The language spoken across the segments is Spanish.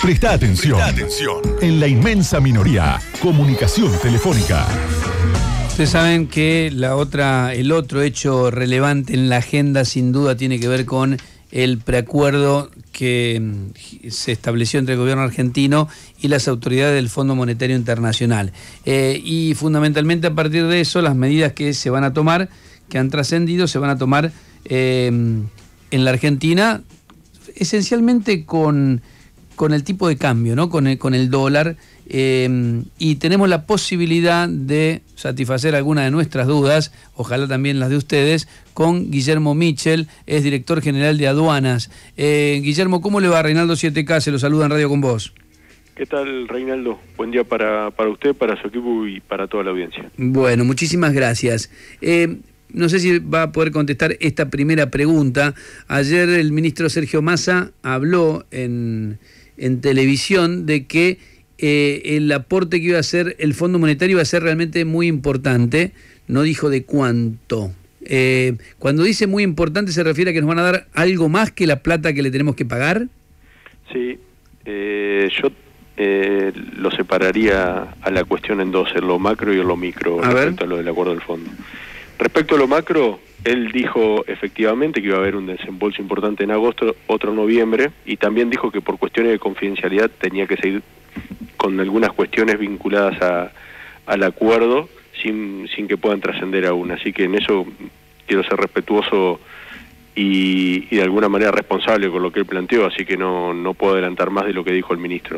Presta atención. En la inmensa minoría, comunicación telefónica. Ustedes saben que el otro hecho relevante en la agenda sin duda tiene que ver con el preacuerdo que se estableció entre el gobierno argentino y las autoridades del Fondo Monetario Internacional. Y fundamentalmente a partir de eso, las medidas que se van a tomar, que han trascendido, se van a tomar en la Argentina, esencialmente con el tipo de cambio, ¿no? Con el dólar, y tenemos la posibilidad de satisfacer algunas de nuestras dudas, ojalá también las de ustedes, con Guillermo Michel, es director general de aduanas. Guillermo, ¿cómo le va? Reinaldo 7K, se lo saluda en Radio con vos. ¿Qué tal, Reinaldo? Buen día para usted, para su equipo y para toda la audiencia. Bueno, muchísimas gracias. No sé si va a poder contestar esta primera pregunta. Ayer el ministro Sergio Massa habló en televisión de que el aporte que iba a hacer el Fondo Monetario iba a ser realmente muy importante. No dijo de cuánto. Cuando dice muy importante, ¿se refiere a que nos van a dar algo más que la plata que le tenemos que pagar? Sí, yo lo separaría a la cuestión en dos, en lo macro y en lo micro, respecto a lo del acuerdo del fondo. Respecto a lo macro, él dijo efectivamente que iba a haber un desembolso importante en agosto, otro en noviembre, y también dijo que por cuestiones de confidencialidad tenía que seguir con algunas cuestiones vinculadas al acuerdo sin que puedan trascender aún. Así que en eso quiero ser respetuoso y de alguna manera responsable con lo que él planteó, así que no puedo adelantar más de lo que dijo el ministro.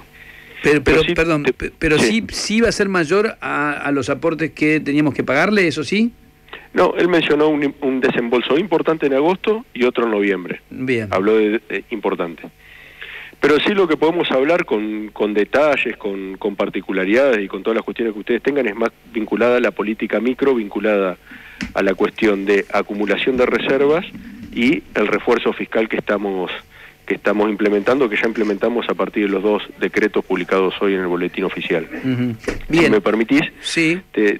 Pero sí va a ser mayor a los aportes que teníamos que pagarle, ¿eso sí? No, él mencionó un desembolso importante en agosto y otro en noviembre. Bien. Habló de importante. Pero sí lo que podemos hablar con detalles, con particularidades y con todas las cuestiones que ustedes tengan es más vinculada a la política micro, vinculada a la cuestión de acumulación de reservas y el refuerzo fiscal que estamos implementando, que ya implementamos a partir de los dos decretos publicados hoy en el boletín oficial. Uh-huh. Bien. Si me permitís, sí.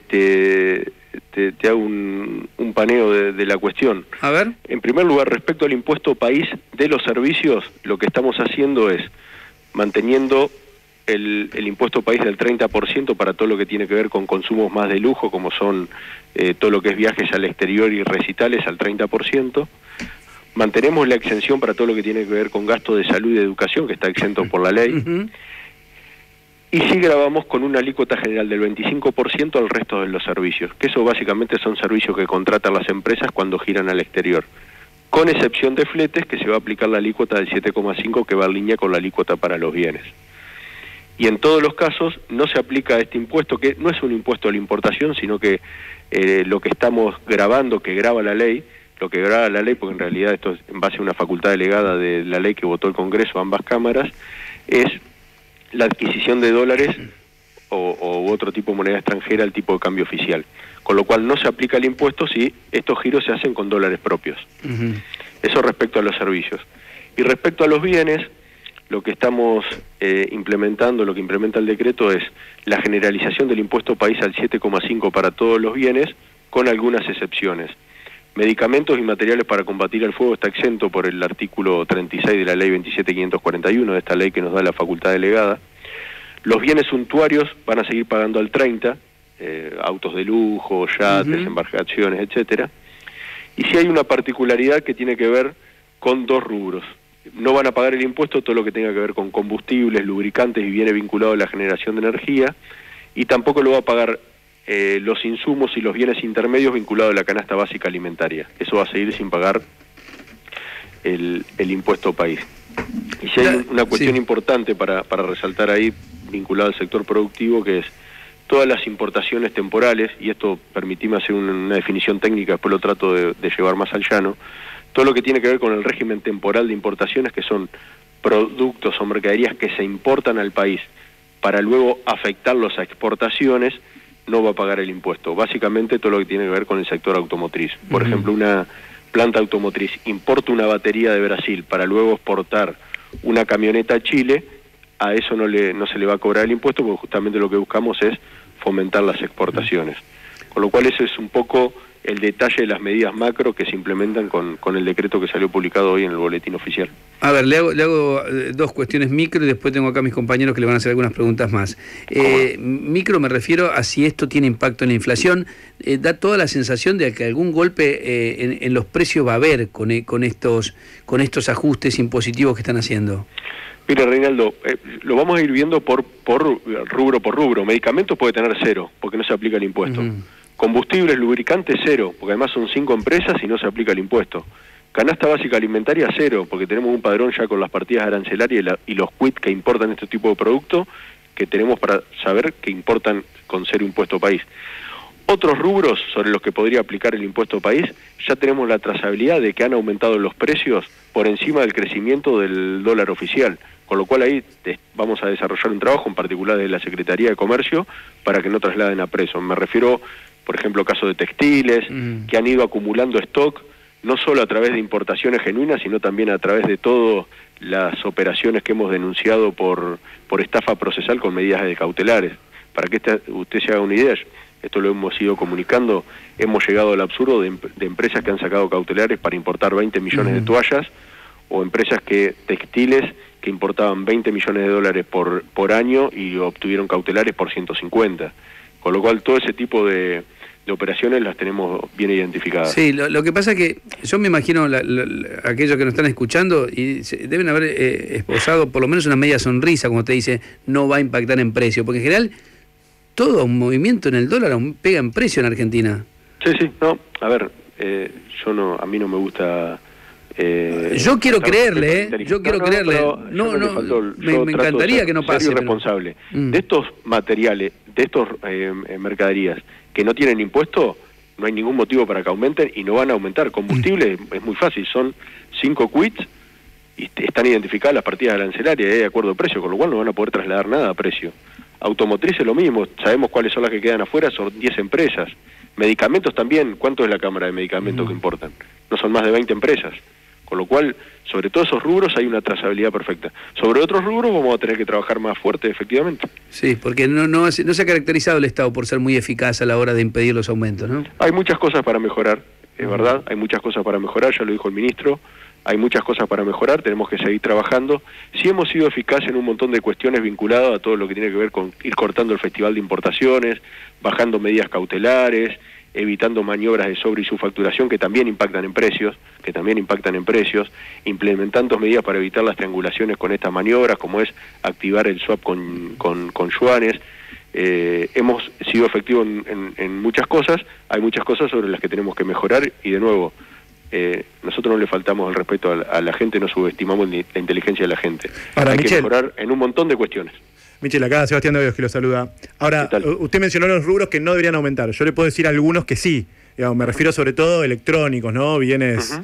te hago un paneo de la cuestión. A ver. En primer lugar, respecto al impuesto país de los servicios, lo que estamos haciendo es manteniendo el impuesto país del 30% para todo lo que tiene que ver con consumos más de lujo, como son todo lo que es viajes al exterior y recitales al 30%. Mantenemos la exención para todo lo que tiene que ver con gasto de salud y de educación, que está exento por la ley. Uh-huh. Y sí grabamos con una alícuota general del 25% al resto de los servicios, que eso básicamente son servicios que contratan las empresas cuando giran al exterior, con excepción de fletes, que se va a aplicar la alícuota del 7,5% que va en línea con la alícuota para los bienes. Y en todos los casos no se aplica este impuesto, que no es un impuesto a la importación, sino que lo que estamos grabando, que graba la ley, porque en realidad esto es en base a una facultad delegada de la ley que votó el Congreso, ambas cámaras, es la adquisición de dólares o otro tipo de moneda extranjera al tipo de cambio oficial. Con lo cual no se aplica el impuesto si estos giros se hacen con dólares propios. Uh-huh. Eso respecto a los servicios. Y respecto a los bienes, lo que estamos implementando, lo que implementa el decreto es la generalización del impuesto país al 7,5% para todos los bienes, con algunas excepciones. Medicamentos y materiales para combatir el fuego está exento por el artículo 36 de la ley 27.541, de esta ley que nos da la facultad delegada. Los bienes suntuarios van a seguir pagando al 30%, autos de lujo, yates, uh-huh, embarcaciones, etcétera. Y sí hay una particularidad que tiene que ver con dos rubros. No van a pagar el impuesto todo lo que tenga que ver con combustibles, lubricantes y viene vinculado a la generación de energía, y tampoco lo va a pagar los insumos y los bienes intermedios vinculados a la canasta básica alimentaria. Eso va a seguir sin pagar el impuesto país. Y si hay una cuestión importante para resaltar ahí, vinculada al sector productivo, que es todas las importaciones temporales, y esto permitime hacer una definición técnica, después lo trato de llevar más al llano, todo lo que tiene que ver con el régimen temporal de importaciones, que son productos o mercaderías que se importan al país para luego afectarlos a exportaciones, no va a pagar el impuesto. Básicamente todo lo que tiene que ver con el sector automotriz. Por uh-huh, ejemplo, una planta automotriz importa una batería de Brasil para luego exportar una camioneta a Chile, a eso no se le va a cobrar el impuesto, porque justamente lo que buscamos es fomentar las exportaciones. Con lo cual ese es un poco el detalle de las medidas macro que se implementan con el decreto que salió publicado hoy en el boletín oficial. A ver, le hago dos cuestiones micro y después tengo acá a mis compañeros que le van a hacer algunas preguntas más. Micro me refiero a si esto tiene impacto en la inflación. Da toda la sensación de que algún golpe en los precios va a haber con estos ajustes impositivos que están haciendo. Mire, Reinaldo, lo vamos a ir viendo por rubro. Medicamentos puede tener 0, porque no se aplica el impuesto. Combustibles, lubricantes, 0, porque además son 5 empresas y no se aplica el impuesto. Canasta básica alimentaria, 0, porque tenemos un padrón ya con las partidas arancelarias y los quits que importan este tipo de producto, que tenemos para saber que importan con 0 impuesto país. Otros rubros sobre los que podría aplicar el impuesto país, ya tenemos la trazabilidad de que han aumentado los precios por encima del crecimiento del dólar oficial, con lo cual ahí vamos a desarrollar un trabajo, en particular de la Secretaría de Comercio, para que no trasladen a precio. Me refiero, por ejemplo, caso de textiles, que han ido acumulando stock, no solo a través de importaciones genuinas, sino también a través de todas las operaciones que hemos denunciado por estafa procesal con medidas cautelares. Para que usted se haga una idea, esto lo hemos ido comunicando, hemos llegado al absurdo de empresas que han sacado cautelares para importar 20 millones de toallas, o empresas textiles que importaban 20 millones de dólares por año y obtuvieron cautelares por 150. Con lo cual todo ese tipo de operaciones las tenemos bien identificadas. Sí, lo que pasa es que yo me imagino aquellos que nos están escuchando y deben haber esposado por lo menos una media sonrisa, como te dice, no va a impactar en precio, porque en general todo un movimiento en el dólar pega en precio en Argentina. Sí, no, a ver, a mí no me gusta... yo quiero creerle, me encantaría que no pase. Ser irresponsable. De estos materiales, de estos mercaderías que no tienen impuesto, no hay ningún motivo para que aumenten y no van a aumentar. Combustible es muy fácil, son 5 quits y están identificadas las partidas arancelarias de acuerdo a precio, con lo cual no van a poder trasladar nada a precio. Automotriz es lo mismo, sabemos cuáles son las que quedan afuera, son 10 empresas. Medicamentos también, ¿cuánto es la cámara de medicamentos que importan? No son más de 20 empresas. Con lo cual, sobre todos esos rubros hay una trazabilidad perfecta. Sobre otros rubros vamos a tener que trabajar más fuerte, efectivamente. Sí, porque no se ha caracterizado el Estado por ser muy eficaz a la hora de impedir los aumentos, ¿no? Hay muchas cosas para mejorar, es verdad, hay muchas cosas para mejorar, ya lo dijo el ministro, hay muchas cosas para mejorar, tenemos que seguir trabajando. Sí hemos sido eficaces en un montón de cuestiones vinculadas a todo lo que tiene que ver con ir cortando el Festival de Importaciones, bajando medidas cautelares, evitando maniobras de sobre y subfacturación que también impactan en precios, implementando medidas para evitar las triangulaciones con estas maniobras, como es activar el swap con yuanes. Hemos sido efectivos en muchas cosas, hay muchas cosas sobre las que tenemos que mejorar y de nuevo, nosotros no le faltamos el respeto a la gente, no subestimamos la inteligencia de la gente. Ahora, hay Michel, que mejorar en un montón de cuestiones. Michel, acá Sebastián de Hoyos que lo saluda. Ahora, usted mencionó los rubros que no deberían aumentar. Yo le puedo decir algunos que sí. Digamos, me refiero sobre todo a electrónicos, ¿no? Bienes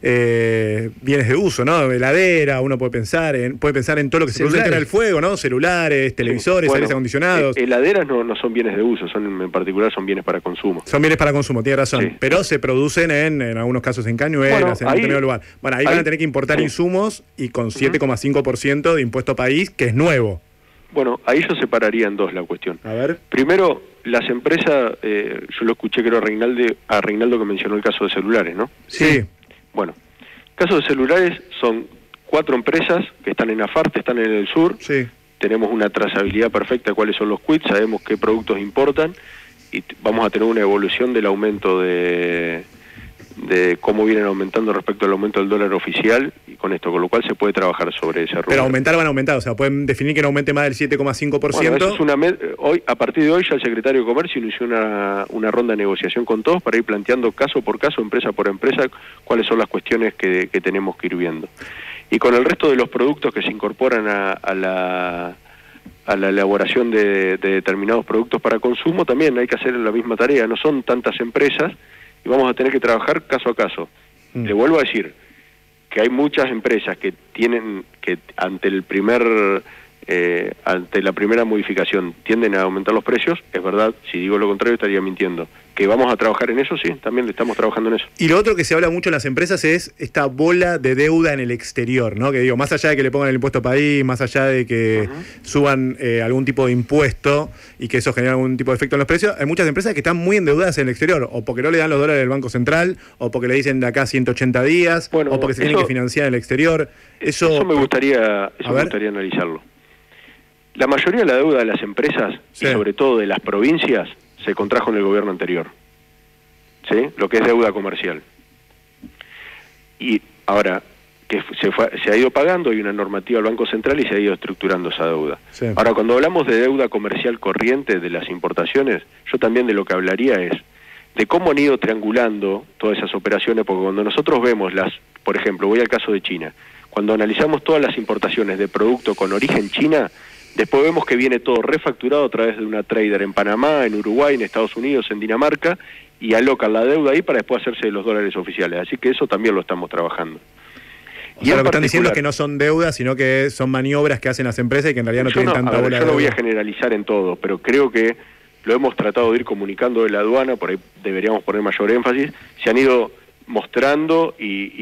de uso, ¿no? Heladera, uno puede pensar en todo lo que se produce en el fuego, ¿no? Celulares, televisores, aires acondicionados. Heladeras no son bienes de uso, en particular son bienes para consumo. Son bienes para consumo, tiene razón. Sí. Pero se producen en algunos casos en cañuelas, en determinado lugar. Bueno, ahí van a tener que importar insumos y con 7,5% de impuesto país, que es nuevo. Bueno, ahí yo separaría en dos la cuestión. A ver. Primero, las empresas, yo lo escuché creo a Reinaldo que mencionó el caso de celulares, ¿no? Sí. Bueno, caso de celulares son 4 empresas que están en Afarte, están en el sur. Sí. Tenemos una trazabilidad perfecta de cuáles son los quits, sabemos qué productos importan y vamos a tener una evolución del aumento de cómo vienen aumentando respecto al aumento del dólar oficial y con esto, con lo cual se puede trabajar sobre ese rubro. Pero aumentar van a aumentar, o sea, pueden definir que no aumente más del 7,5%. Bueno, eso es a partir de hoy ya el secretario de Comercio inició una ronda de negociación con todos para ir planteando caso por caso, empresa por empresa, cuáles son las cuestiones que tenemos que ir viendo. Y con el resto de los productos que se incorporan a la elaboración de determinados productos para consumo, también hay que hacer la misma tarea, no son tantas empresas, y vamos a tener que trabajar caso a caso. Le vuelvo a decir que hay muchas empresas que ante el primer ante la primera modificación tienden a aumentar los precios, es verdad. Si digo lo contrario estaría mintiendo. ¿Que vamos a trabajar en eso? Sí, también estamos trabajando en eso. Y lo otro que se habla mucho en las empresas es esta bola de deuda en el exterior, ¿no? Que digo, más allá de que le pongan el impuesto país, más allá de que suban algún tipo de impuesto y que eso genera algún tipo de efecto en los precios, hay muchas empresas que están muy endeudadas en el exterior, o porque no le dan los dólares del Banco Central, o porque le dicen de acá 180 días, o porque se tienen que financiar en el exterior. Eso me gustaría analizarlo. La mayoría de la deuda de las empresas, y sobre todo de las provincias, se contrajo en el gobierno anterior, ¿sí? Lo que es deuda comercial. Y ahora que se ha ido pagando, hay una normativa del Banco Central y se ha ido estructurando esa deuda. Sí. Ahora, cuando hablamos de deuda comercial corriente de las importaciones, yo también de lo que hablaría es de cómo han ido triangulando todas esas operaciones, porque cuando nosotros vemos por ejemplo, voy al caso de China, cuando analizamos todas las importaciones de producto con origen China, después vemos que viene todo refacturado a través de una trader en Panamá, en Uruguay, en Estados Unidos, en Dinamarca, y alocan la deuda ahí para después hacerse de los dólares oficiales. Así que eso también lo estamos trabajando. O sea, lo que están diciendo es que no son deudas, sino que son maniobras que hacen las empresas y que en realidad no tienen tanta bola de deuda. Yo no voy a generalizar en todo, pero creo que lo hemos tratado de ir comunicando de la aduana, por ahí deberíamos poner mayor énfasis. Se han ido mostrando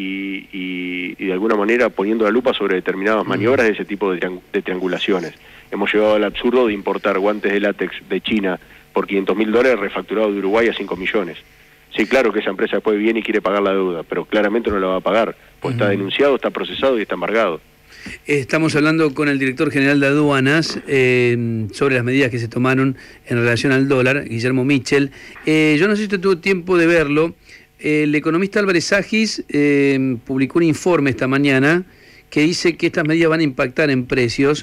y de alguna manera poniendo la lupa sobre determinadas maniobras de ese tipo de triangulaciones. Hemos llegado al absurdo de importar guantes de látex de China por $500.000 refacturados de Uruguay a 5 millones. Sí, claro que esa empresa después viene y quiere pagar la deuda, pero claramente no la va a pagar, pues está denunciado, está procesado y está embargado. Estamos hablando con el director general de aduanas sobre las medidas que se tomaron en relación al dólar, Guillermo Michel. Yo no sé si usted tuvo tiempo de verlo. El economista Álvarez Agis publicó un informe esta mañana que dice que estas medidas van a impactar en precios.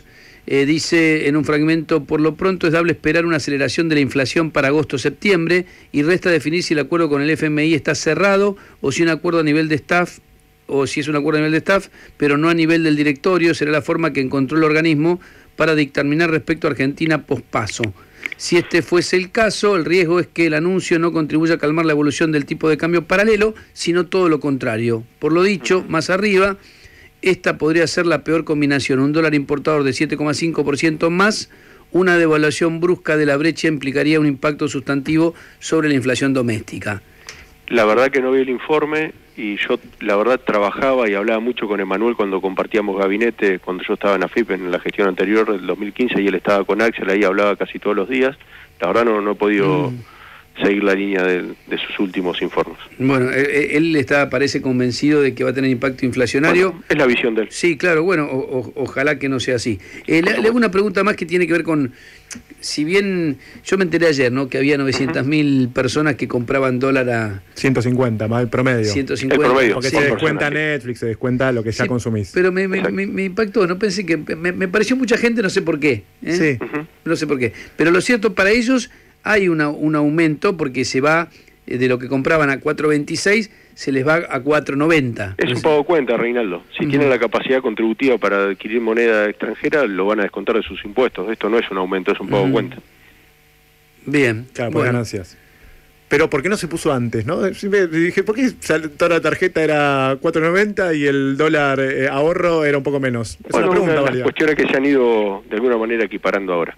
Dice en un fragmento: por lo pronto es dable esperar una aceleración de la inflación para agosto-septiembre y resta definir si el acuerdo con el FMI está cerrado o si un acuerdo a nivel de staff, o si es un acuerdo a nivel de staff, pero no a nivel del directorio, será la forma que encontró el organismo para dictaminar respecto a Argentina pospaso. Si este fuese el caso, el riesgo es que el anuncio no contribuya a calmar la evolución del tipo de cambio paralelo, sino todo lo contrario. Por lo dicho, más arriba, esta podría ser la peor combinación: un dólar importador de 7,5% más una devaluación brusca de la brecha implicaría un impacto sustantivo sobre la inflación doméstica. La verdad que no vi el informe y yo la verdad trabajaba y hablaba mucho con Emanuel cuando compartíamos gabinete, cuando yo estaba en AFIP en la gestión anterior del 2015 y él estaba con Axel, ahí hablaba casi todos los días. La verdad no he podido seguir la línea de sus últimos informes. Bueno, él parece convencido de que va a tener impacto inflacionario. Bueno, es la visión de él. Sí, claro, bueno, ojalá que no sea así. Le hago una pregunta más que tiene que ver con, si bien yo me enteré ayer, ¿no?, que había 900.000 personas que compraban dólar a 150, más el promedio. 150. El promedio, porque se descuenta Netflix, se descuenta lo que ya consumís. Pero me impactó, no pensé que me pareció mucha gente, no sé por qué. Sí. No sé por qué. Pero lo cierto, para ellos hay un aumento porque se va de lo que compraban a 4.26, se les va a 4.90. Es un pago cuenta, Reinaldo. Si tienen la capacidad contributiva para adquirir moneda extranjera, lo van a descontar de sus impuestos. Esto no es un aumento, es un pago cuenta. Bien. Claro, por ganancias. Pero ¿por qué no se puso antes, no? Siempre dije, ¿por qué toda la tarjeta era 4.90 y el dólar ahorro era un poco menos? Es una pregunta válida. Cuestiones que se han ido de alguna manera equiparando ahora.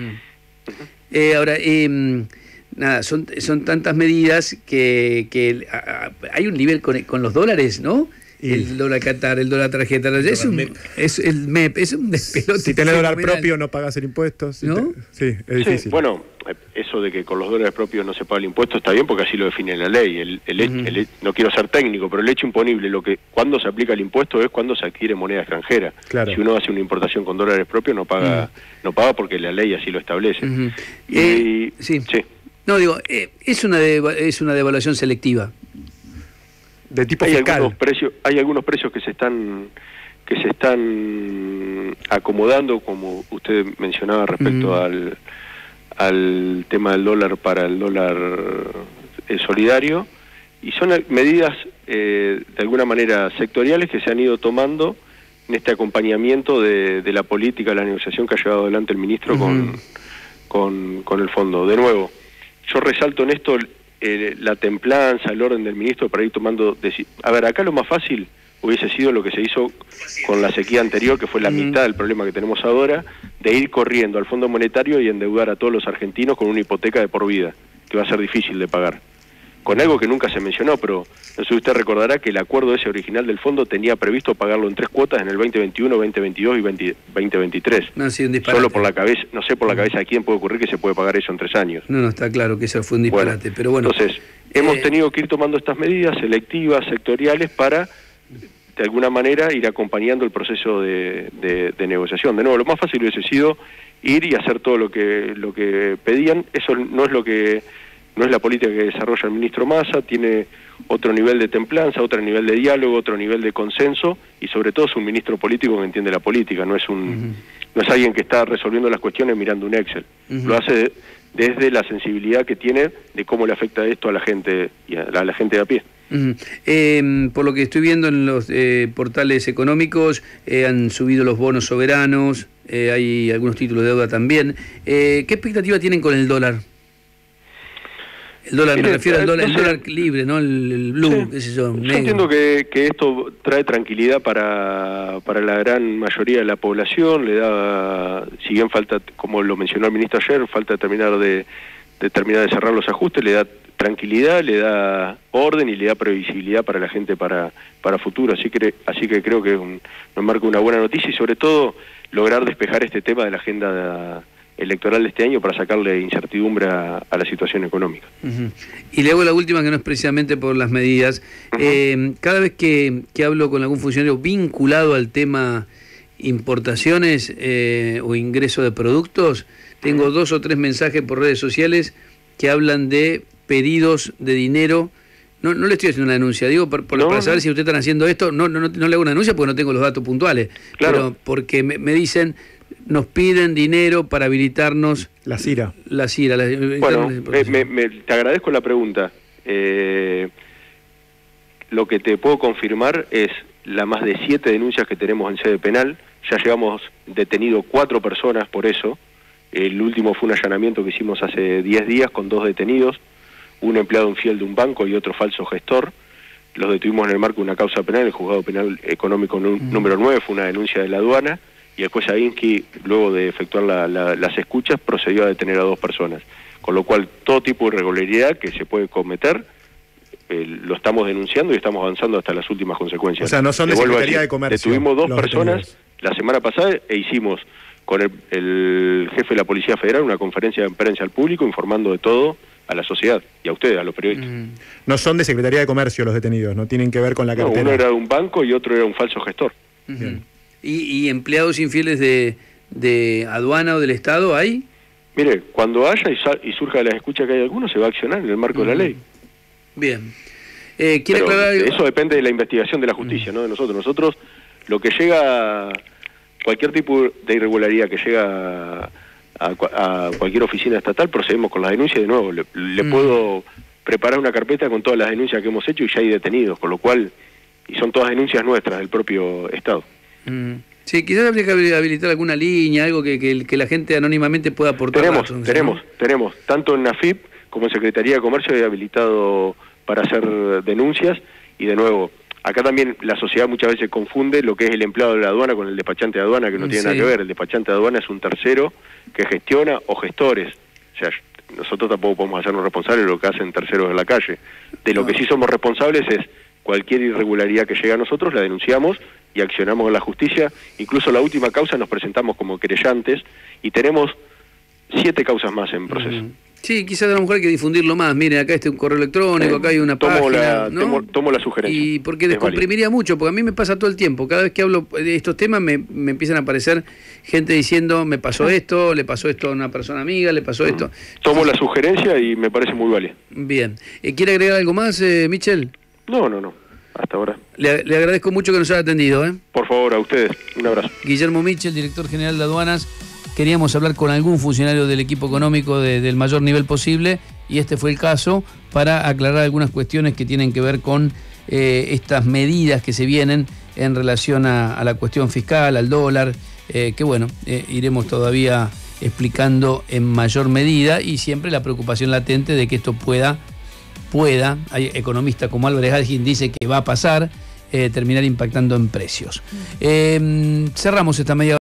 Ahora, nada, son tantas medidas que hay un nivel con los dólares, ¿no? El dólar Qatar, el dólar tarjeta, es el MEP, es un despelote. Si tenés dólar propio no pagás el impuesto. ¿No? Sí, es difícil. Sí, bueno, eso de que con los dólares propios no se paga el impuesto está bien porque así lo define la ley. No quiero ser técnico, pero el hecho imponible, cuando se aplica el impuesto es cuando se adquiere moneda extranjera. Claro. Si uno hace una importación con dólares propios no paga porque la ley así lo establece. Sí. No, digo, es una devaluación selectiva. De tipo fiscal. Hay algunos precios que se están acomodando, como usted mencionaba respecto al tema del dólar para el dólar solidario, y son medidas de alguna manera sectoriales que se han ido tomando en este acompañamiento de la política, de la negociación que ha llevado adelante el ministro con el fondo. De nuevo, yo resalto en esto la templanza, el orden del ministro para ir tomando decisiones. A ver, acá lo más fácil hubiese sido lo que se hizo con la sequía anterior, que fue la mitad del problema que tenemos ahora, de ir corriendo al Fondo Monetario y endeudar a todos los argentinos con una hipoteca de por vida, que va a ser difícil de pagar. Con algo que nunca se mencionó, pero no sé si usted recordará que el acuerdo ese original del fondo tenía previsto pagarlo en 3 cuotas en el 2021, 2022 y 2023. No, sí, un disparate. Solo por la cabeza, no sé por la cabeza de quién puede ocurrir que se puede pagar eso en 3 años. No, está claro que eso fue un disparate, pero bueno. Entonces, hemos tenido que ir tomando estas medidas selectivas, sectoriales, para de alguna manera ir acompañando el proceso de negociación. De nuevo, lo más fácil hubiese sido ir y hacer todo lo que pedían. Eso no es la política que desarrolla el ministro Massa. Tiene otro nivel de templanza, otro nivel de diálogo, otro nivel de consenso, y sobre todo es un ministro político que entiende la política, no es alguien que está resolviendo las cuestiones mirando un Excel. Lo hace desde la sensibilidad que tiene de cómo le afecta esto a la gente y a la gente de a pie. Por lo que estoy viendo en los portales económicos, han subido los bonos soberanos, hay algunos títulos de deuda también. ¿Qué expectativa tienen con el dólar? El dólar, me refiero al dólar, el dólar libre, ¿no? El blue, qué sé yo. Yo entiendo que esto trae tranquilidad para la gran mayoría de la población. Le da, si bien falta, como lo mencionó el ministro ayer, falta terminar de cerrar los ajustes, le da tranquilidad, le da orden y le da previsibilidad para la gente para futuro. Así que creo que nos marca una buena noticia, y sobre todo lograr despejar este tema de la agenda electoral de este año para sacarle incertidumbre a la situación económica. Y luego la última, que no es precisamente por las medidas. Cada vez que hablo con algún funcionario vinculado al tema importaciones o ingreso de productos, tengo 2 o 3 mensajes por redes sociales que hablan de pedidos de dinero. No le estoy haciendo una denuncia, digo para saber si ustedes están haciendo esto. No le hago una denuncia porque no tengo los datos puntuales, claro. Pero porque me dicen, nos piden dinero para habilitarnos la CIRA. Bueno, te agradezco la pregunta. Lo que te puedo confirmar es las más de 7 denuncias que tenemos en sede penal. Ya llevamos detenido 4 personas por eso. El último fue un allanamiento que hicimos hace 10 días con 2 detenidos, un empleado infiel de un banco y otro falso gestor. Los detuvimos en el marco de una causa penal, el Juzgado Penal Económico número 9, fue una denuncia de la aduana, y el juez Aguinsky, luego de efectuar las escuchas, procedió a detener a 2 personas. Con lo cual, todo tipo de irregularidad que se puede cometer, lo estamos denunciando y estamos avanzando hasta las últimas consecuencias. O sea, no son de Secretaría de Comercio. Detuvimos 2 personas la semana pasada e hicimos con el jefe de la Policía Federal una conferencia de prensa al público informando de todo a la sociedad y a ustedes, a los periodistas. No son de Secretaría de Comercio los detenidos, no tienen que ver con la cartera. Uno era de un banco y otro era un falso gestor. ¿Y empleados infieles de aduana o del Estado hay? Mire, cuando haya y surja de las escuchas que hay algunos, se va a accionar en el marco de la ley. Bien. Pero eso depende de la investigación de la justicia, no de nosotros. Nosotros, lo que llega, cualquier tipo de irregularidad que llega a cualquier oficina estatal, procedemos con las denuncias. De nuevo, le puedo preparar una carpeta con todas las denuncias que hemos hecho y ya hay detenidos, con lo cual, y son todas denuncias nuestras del propio Estado. Sí, quizás habría que habilitar alguna línea, algo que la gente anónimamente pueda aportar. Tenemos, tanto en AFIP como en Secretaría de Comercio hay habilitado para hacer denuncias, y de nuevo, acá también la sociedad muchas veces confunde lo que es el empleado de la aduana con el despachante de aduana, que no tiene nada que ver. El despachante de aduana es un tercero que gestiona, o gestores. O sea, nosotros tampoco podemos hacernos responsables de lo que hacen terceros en la calle. De lo que sí somos responsables es cualquier irregularidad que llegue a nosotros, la denunciamos y accionamos en la justicia. Incluso la última causa nos presentamos como querellantes y tenemos 7 causas más en proceso. Sí, quizás a lo mejor hay que difundirlo más. Miren, acá un correo electrónico, acá hay una página. Tomo la sugerencia. Y porque descomprimiría mucho, porque a mí me pasa todo el tiempo. Cada vez que hablo de estos temas me empiezan a aparecer gente diciendo, me pasó esto, le pasó esto a una persona amiga, le pasó esto. Tomo la sugerencia y me parece muy válida. Bien. ¿Quiere agregar algo más, Michel? No. Hasta ahora. Le agradezco mucho que nos haya atendido. Por favor, a ustedes. Un abrazo. Guillermo Michel, director general de Aduanas. Queríamos hablar con algún funcionario del equipo económico del mayor nivel posible, y este fue el caso, para aclarar algunas cuestiones que tienen que ver con estas medidas que se vienen en relación a la cuestión fiscal, al dólar, que bueno, iremos todavía explicando en mayor medida, y siempre la preocupación latente de que esto pueda, hay economistas como Álvarez Hagin dice que va a pasar, terminar impactando en precios. Cerramos esta media hora.